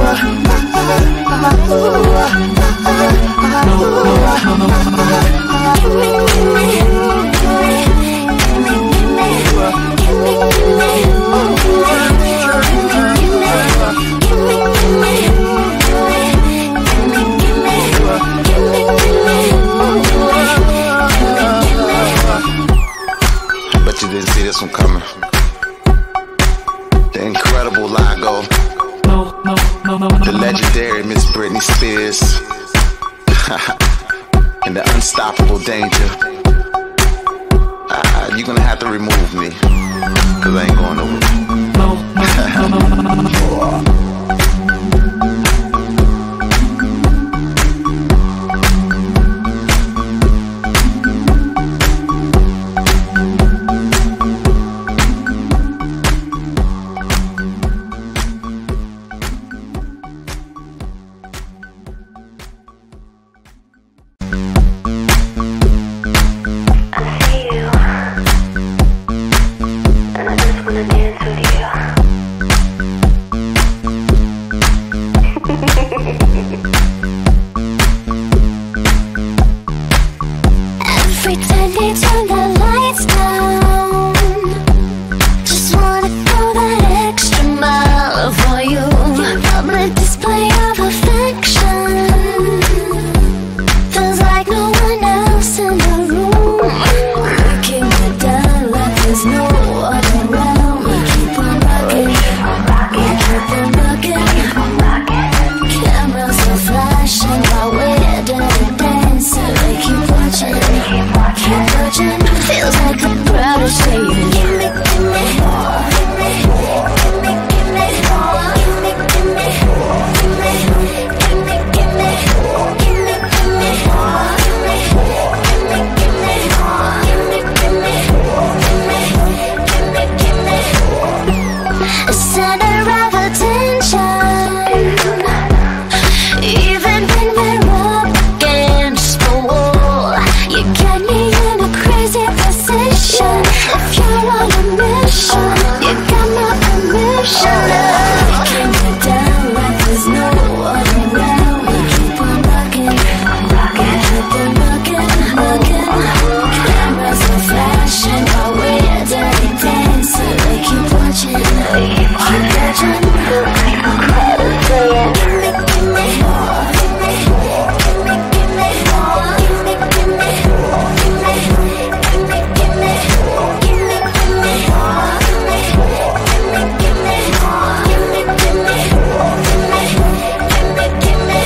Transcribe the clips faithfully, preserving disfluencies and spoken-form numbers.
Bet you didn't see this one coming. The incredible Lago, the legendary Miss Britney Spears, and the unstoppable Danger. Ah, you're gonna have to remove me, cause I ain't going nowhere. Every time they turn the lights down, just wanna go that extra mile for you. Public display of affection, feels like no one else in the room. Breaking it down like there's no one around. We keep on rocking, we keep on rocking. Cameras are flashing while we're dirty dancing. We keep watching, keep watching. Feels like the crowd is saying, gimme, gimme more, gimme, gimme, gimme more, gimme, gimme, gimme, gimme, gimme, gimme, gimme more, gimme, gimme, gimme more, gimme, gimme, gimme, gimme, gimme. A center of attention, even when we're up against the wall. You got me in a crazy position. If you're on a mission, you got my permission. Breaking it down like there's no one around. We keep on rocking, we keep on rocking, rocking. Cameras are flashing while we're dirty dancing. We keep watching, we keep watching. Crowd is saying, gimme, gimme more, gimme, gimme, gimme more, gimme, gimme, gimme, gimme, gimme, gimme, gimme more, gimme, gimme, gimme more, gimme, gimme, gimme, gimme,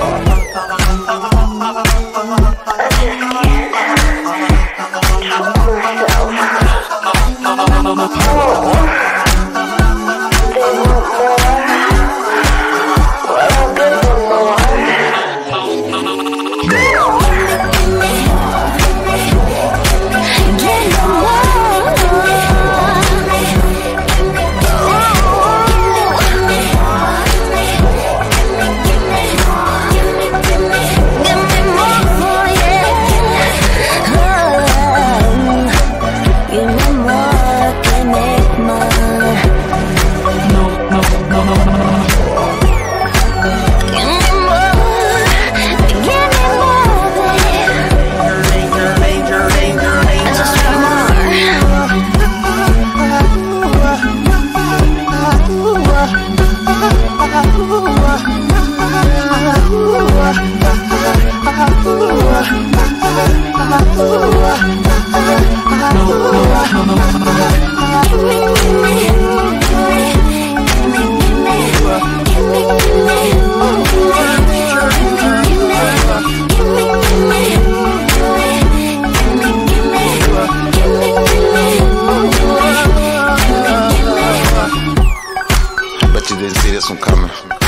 Bet you didn't see this one coming.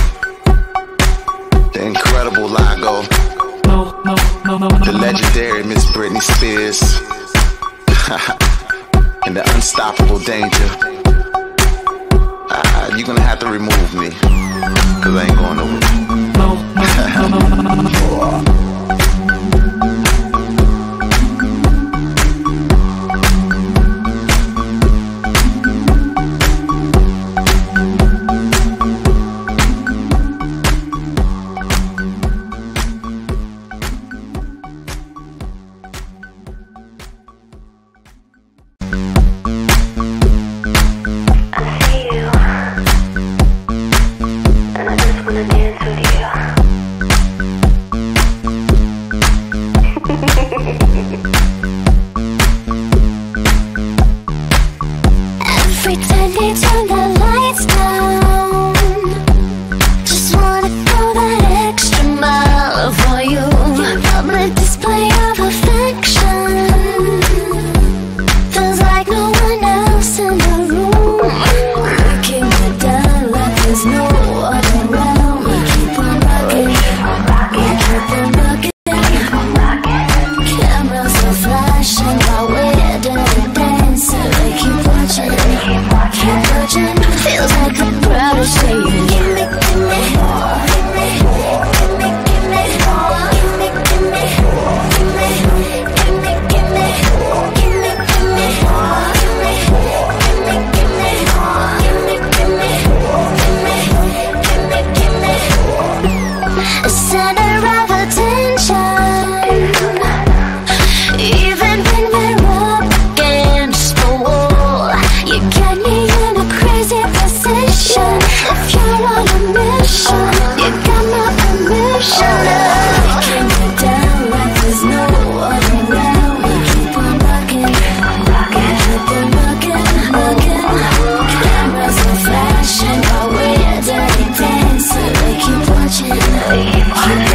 The incredible Lago, the legendary Miss Britney Spears, and the unstoppable Danger. Ah, you're gonna have to remove me, cause I ain't going nowhere.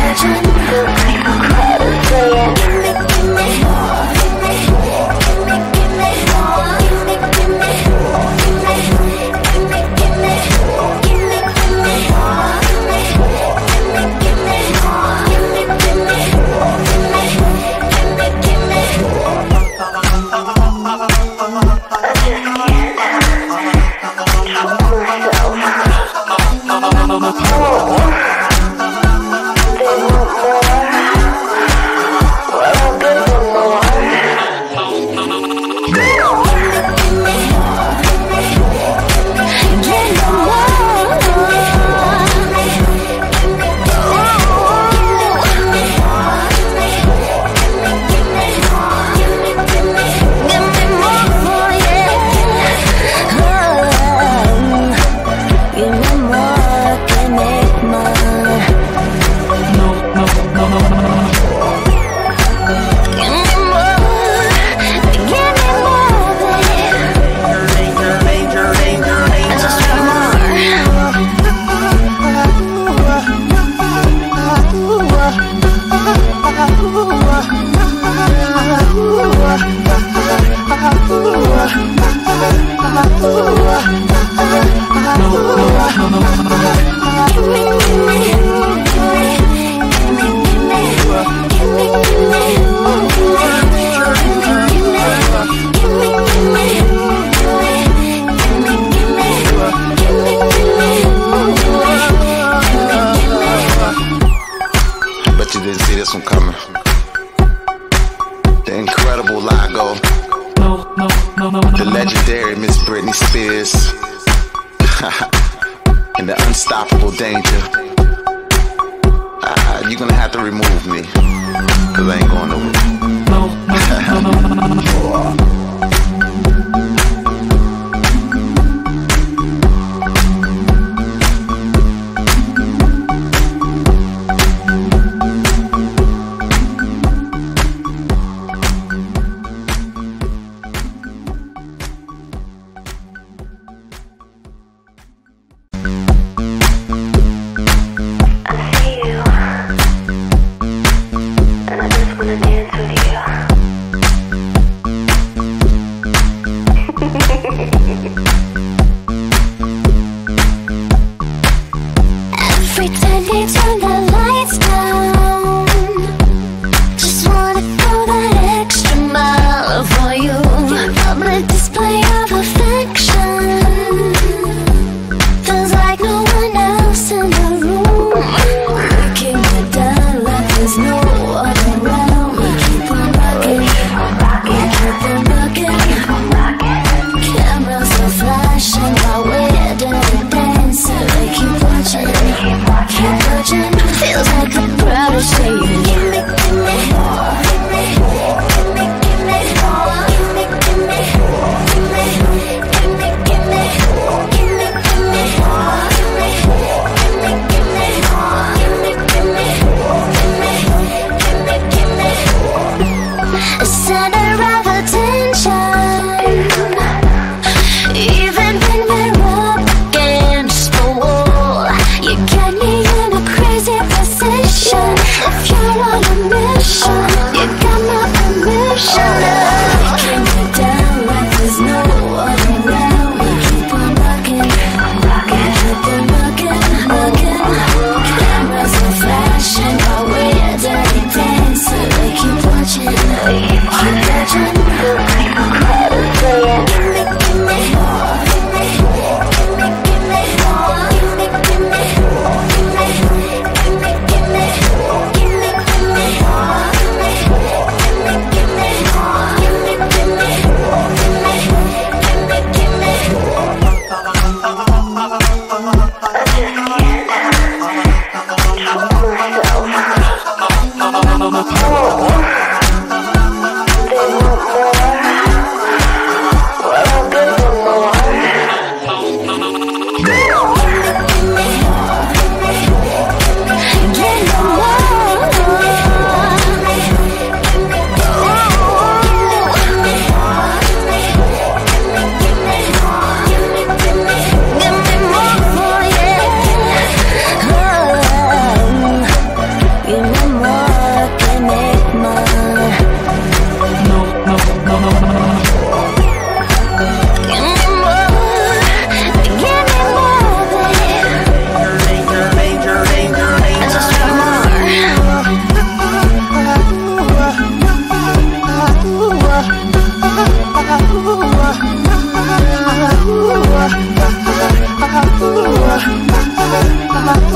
The legendary Miss Britney Spears and the unstoppable Danger. Ah, you're gonna have to remove me, cause I ain't going nowhere. Every time they turn the lights down, just wanna go that extra mile for you. Public display of affection, feels like no one else in the room. Breaking it down like there's no one around. We keep on rocking, we keep on rocking. Cameras are flashing while we're dirty dancing. They keep watching, keep watching. Feels like the crowd is saying, gimme, gimme more, gimme, gimme, gimme more, gimme, gimme, gimme, gimme, gimme, gimme, gimme more, gimme, gimme, gimme more, gimme, gimme, gimme, gimme, gimme. A center of attention, even when we're up against the wall. You get me in a crazy position. If you're on a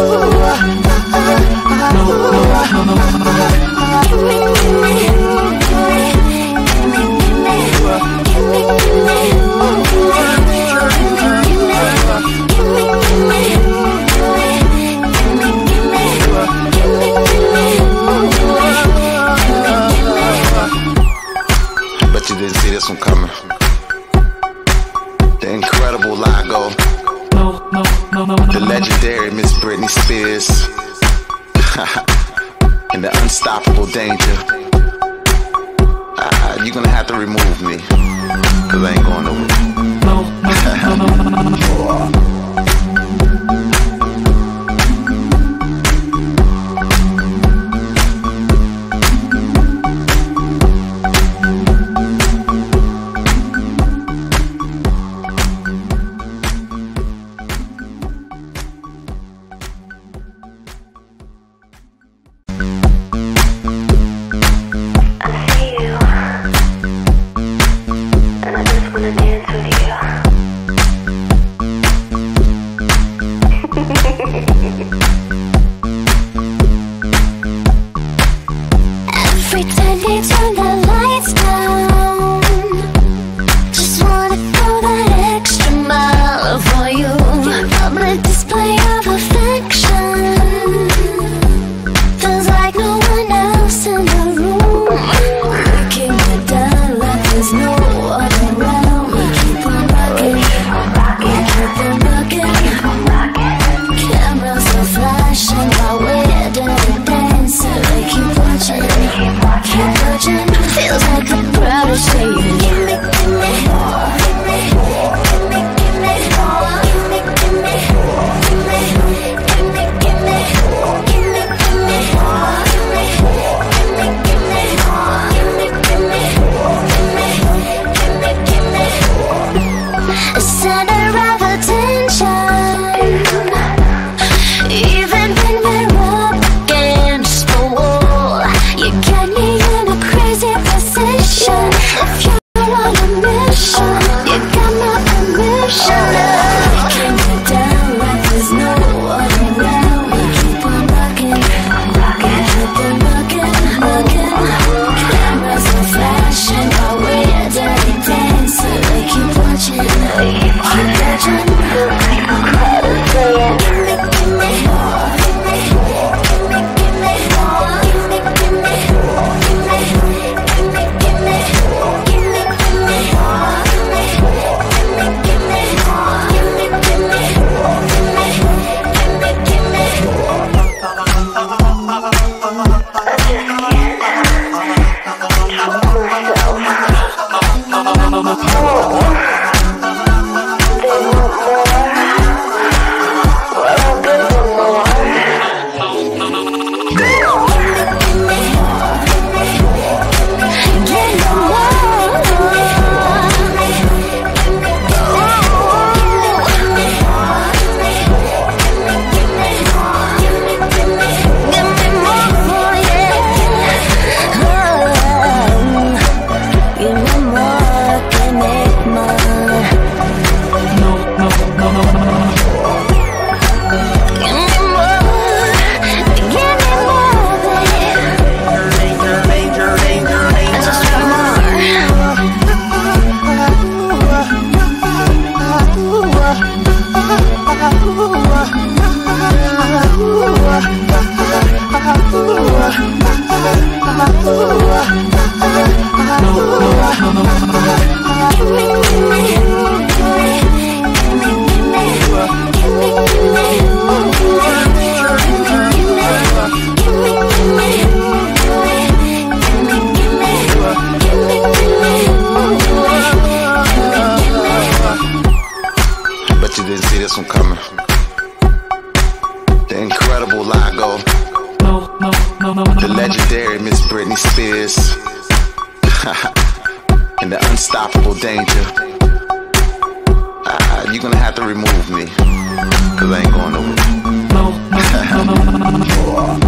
Bet you didn't see this one coming. The incredible Lago, the legendary Miss Britney Spears, and the unstoppable Danger. Ah, you're gonna have to remove me, cause I ain't going nowhere. Every time they turn the lights down, just wanna go that extra mile for you. Public display of affection, feels like no one else in the room. Looking you down like there's no one around. We keep on rocking, we keep on rocking. Cameras are flashing while we're dirty dancing. They keep watching, keep watching. Feels like the crowd is saying, gimme, gimme, more. Gimme, gimme, gimme, more. Gimme, gimme, gimme, gimme, gimme, gimme, gimme, more. Gimme, gimme, gimme, more. Gimme, gimme, gimme, gimme, gimme. Center of attention. Even when we're up against the wall, you get me in a crazy position. If you're on a mission, you got my permission. Breaking me down like there's no one around. We keep on rocking, we keep on rocking, rocking. Cameras are flashing while we're dirty dancing. We keep watching, we keep watching. The crowd is saying, gimme, gimme more. Gimme, gimme, gimme more. Gimme, gimme, gimme, gimme, gimme, gimme, gimme more. Gimme, gimme, gimme more. Gimme, gimme, gimme, Bet you didn't see this one coming. The incredible Lago, the legendary Miss Britney Spears, and the unstoppable Danger. Ah, you're gonna have to remove me, cause I ain't going nowhere.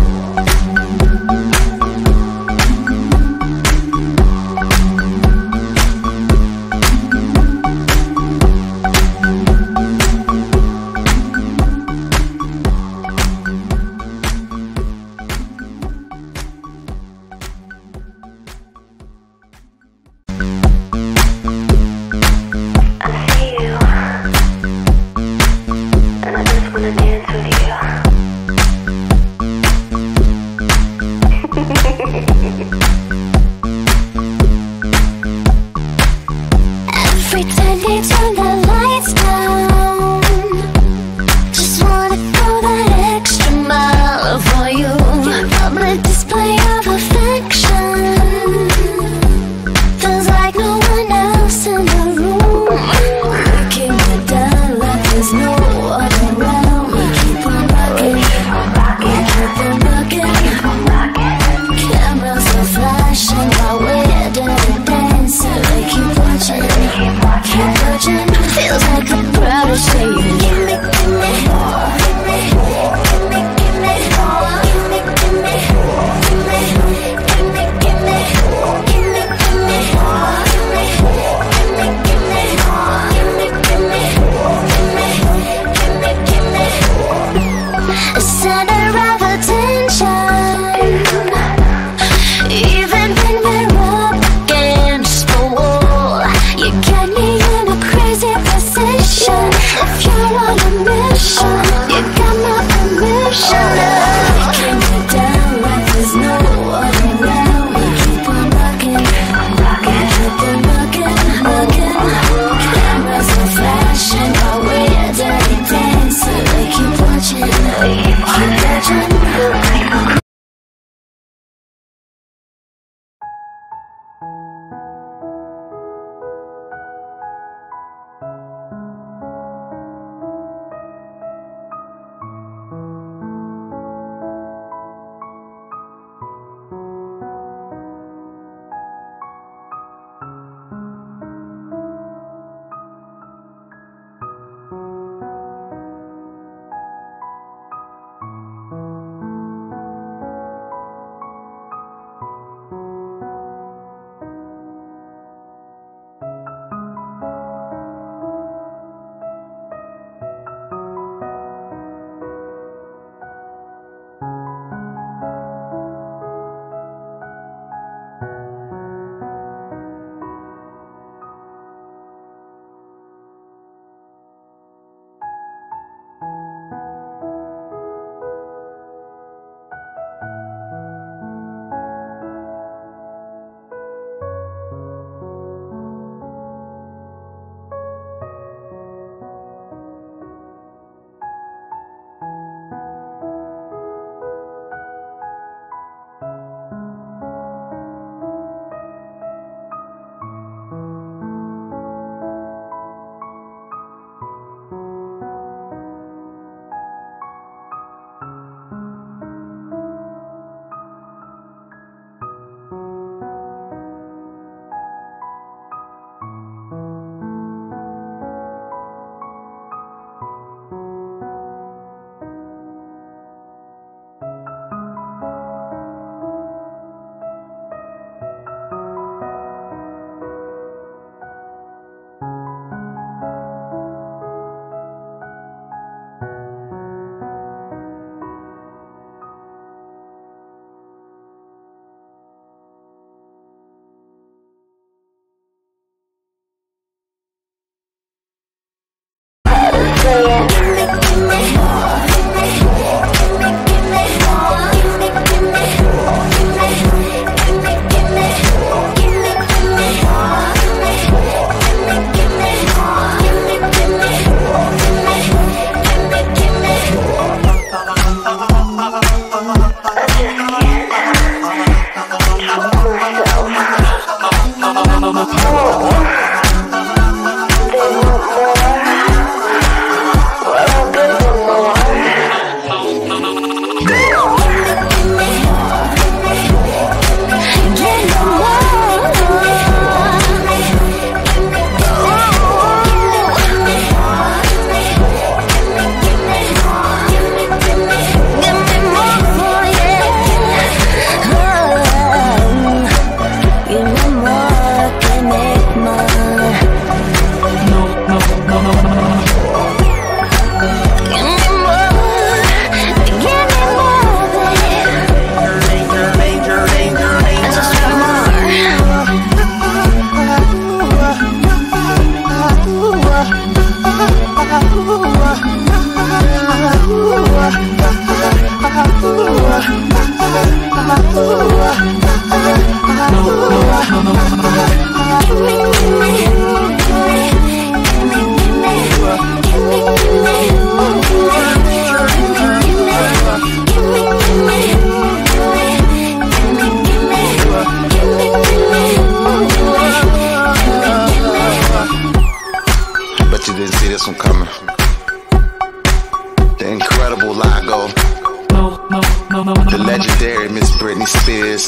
the legendary Miss Britney Spears,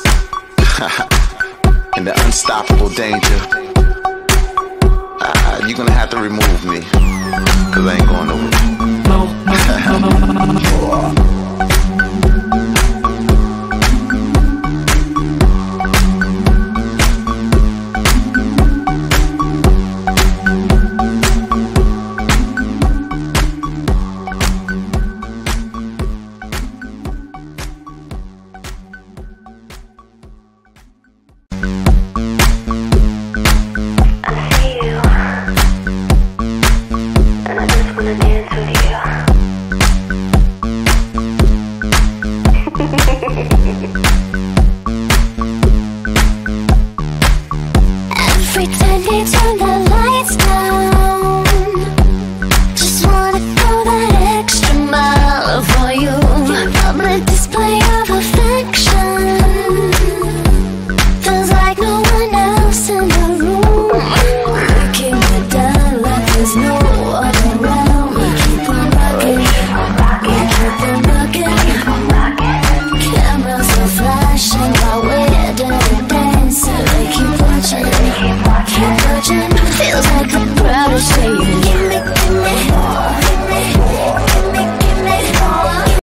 and the unstoppable Danger. Uh, you're gonna have to remove me, cause I ain't going nowhere.